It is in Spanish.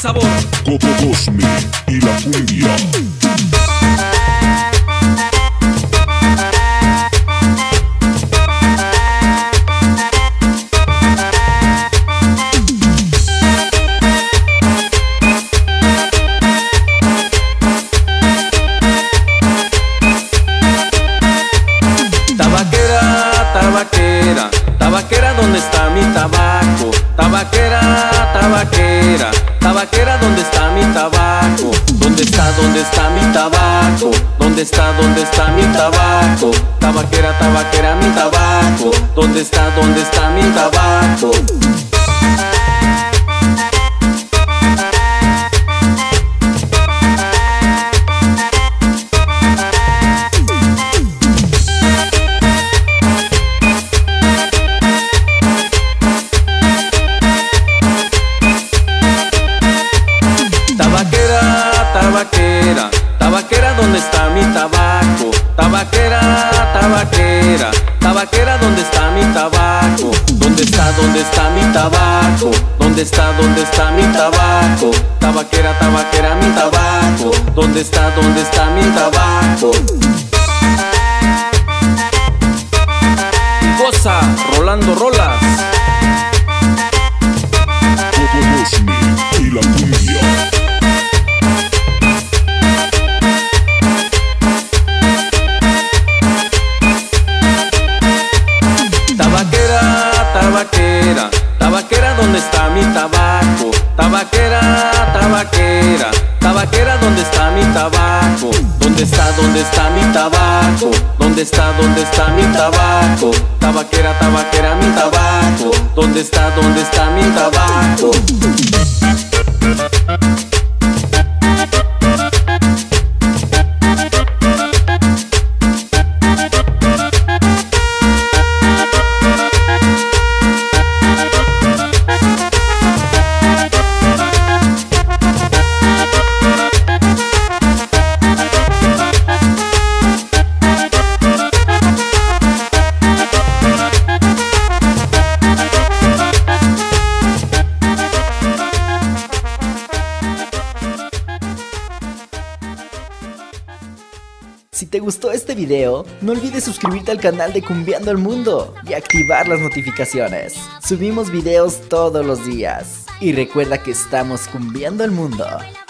sabor. Coco Cosme y la cumbia. Tabaquera, tabaquera, ¿dónde está mi tabaco? Tabaquera, tabaquera, tabaquera, ¿dónde está mi tabaco? ¿Dónde está mi tabaco? ¿Dónde está mi tabaco? Tabaquera, tabaquera, mi tabaco. ¿Dónde está mi tabaco? Tabaquera, tabaquera, ¿dónde está mi tabaco? Tabaquera, tabaquera, tabaquera, ¿dónde está mi tabaco? ¿Dónde está mi tabaco? ¿Dónde está mi tabaco? Tabaquera, tabaquera, mi tabaco. ¿Dónde está mi tabaco? Y goza, Rolando Rolas. Coco Cosme y la cumbia. Tabaquera, tabaquera, ¿dónde está mi tabaco? Tabaquera, tabaquera, tabaquera, ¿dónde está mi tabaco? ¿Dónde está mi tabaco? ¿Dónde está mi tabaco? Tabaquera, tabaquera, mi tabaco. ¿Dónde está mi tabaco? Si te gustó este video, no olvides suscribirte al canal de Cumbiando el Mundo y activar las notificaciones. Subimos videos todos los días. Y recuerda que estamos cumbiando el mundo.